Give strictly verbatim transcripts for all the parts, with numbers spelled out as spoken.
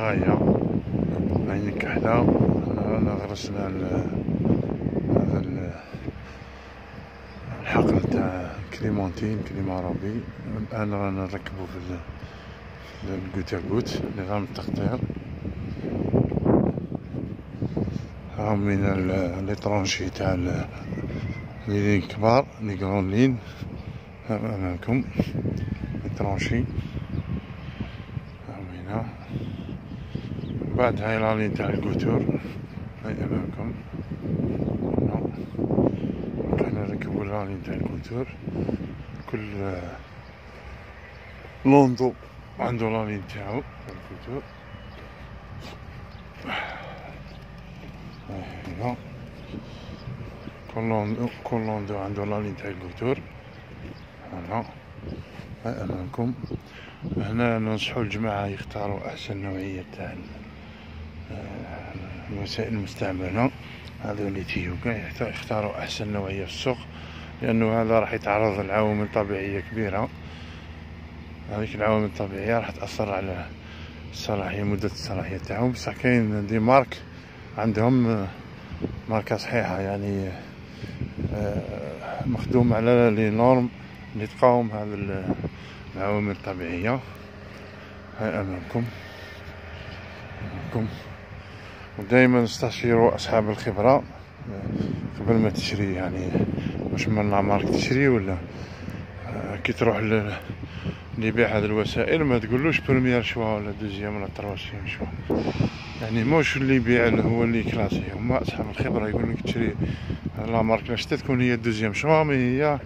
غاية عين كحلة. أنا غرسنا هذا الحقل تاع كليمونتين كليمارابي. الآن رانا نركبو في الكوتا كوت نظام التقطير. هاهم من لي طرونشي تاع لي كبار لي كرون لين أمامكم لي طرونشي. هاهم هنا. بعد هاي لالين تاع الكوتور هاي أمامكم. كنا نركبو لالين تاع الكوتور. كل لوندو عندو لالين تاعو تاع الكوتور. هنا كل لوندو كل لوندو عندو لالين تاع الكوتور. هنا هاي أمامكم. هنا ننصحو الجماعة يختاروا أحسن نوعية تاع الوسائل المستعملة. هذو اللي تيوكا يختاروا أحسن نوعية في السوق، لأنه هذا راح يتعرض لعوامل طبيعية كبيرة. هذيك العوامل الطبيعية راح تأثر على الصلاحية مدة الصلاحية تاعهم. بصح كاين دي مارك عندهم ماركة صحيحة، يعني مخدوم على لي نورم اللي تقاوم هذه العوامل الطبيعية. هاي أمامكم أمامكم. ودائما استشيروا أصحاب الخبرة قبل ما تشري، يعني مش من مارك تشري ولا كي تروح اللي يبيع هذه الوسائل ما تقولوش بريمير شوا ولا دوزيام ولا تروسيام شوا، يعني موش اللي يبيع هو اللي كلاسي. هما أصحاب الخبرة يقول لك تشري لا مارك اللي شتي تكون هي دوزيام شوا، مي هي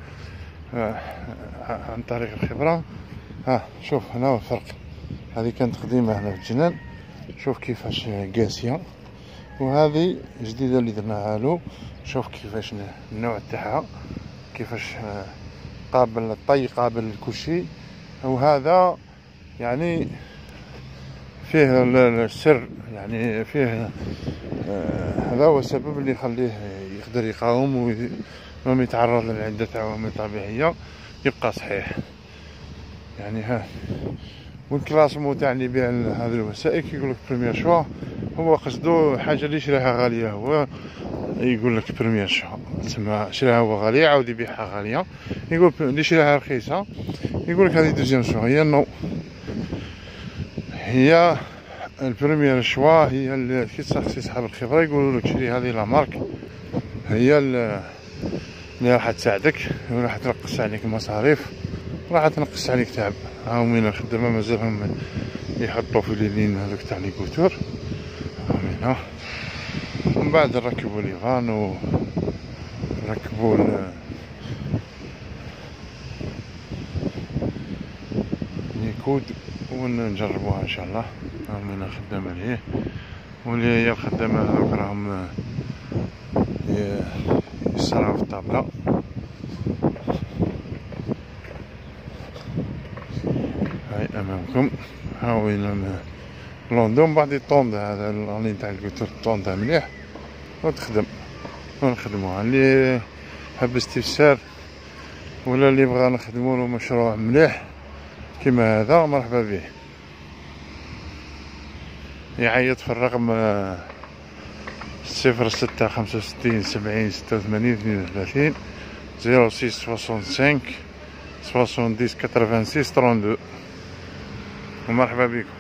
عن طريق الخبرة. ها شوف هنا هو الفرق. هذه كانت قديمة هنا في الجنان، شوف كيفاش قاسية، وهذه جديدة اللي درناها له. شوف كيفاش النوع تاعها، كيفاش قابل للطي قابل لكل شيء. وهذا يعني فيه السر، يعني فيه هذا هو السبب اللي يخليه يقدر يقاوم وما يتعرض لعدة عوامل طبيعية، يبقى صحيح. يعني ها والكلاسمو تاع اللي يبيع هذه الوسائل يقول لك بريمير شوا، هو قصدو حاجه اللي شراها غاليه، هو يقول لك بريمير شوا تسمى شراها هو غاليه عاود يبيعها غاليه. يقول اللي شراها رخيصه يقول لك هذه دوزيام شوا. هي نو، هي البريمير شوا هي اللي كي تسقسي صحاب الخبره يقولوا لك شري هذه لا مارك، هي اللي راح تساعدك وراح تنقص عليك المصاريف، راح تنقص عليك تعب. هاهم من الخدمه مازالهم يحطوا في لين هذوك تاع لي كوتور. هاهم هنا. ومن بعد نركبوا لي فان ونركبوا النيكود ونجربوها ان شاء الله. هاهم هنا خدامه ليه، واللي هي الخدامه هذوك راهم يصراو في الطابله. هاي امامكم. ها وين لوندوم بعد يطوند هذا اللين تاع الكوتور طوندها مليح وتخدم ونخدموها. اللي حب استفسار ولا اللي بغا نخدمو له مشروع مليح كيما هذا مرحبا به، يعيط في الرقم صفر ستة خمسة وستين سبعين ستة وثمانين اثنين وثلاثين زيرو ستة خمسة سبعة سبعة صفر ثمانية ثمانية ستة وثمانين ومرحبا بكم.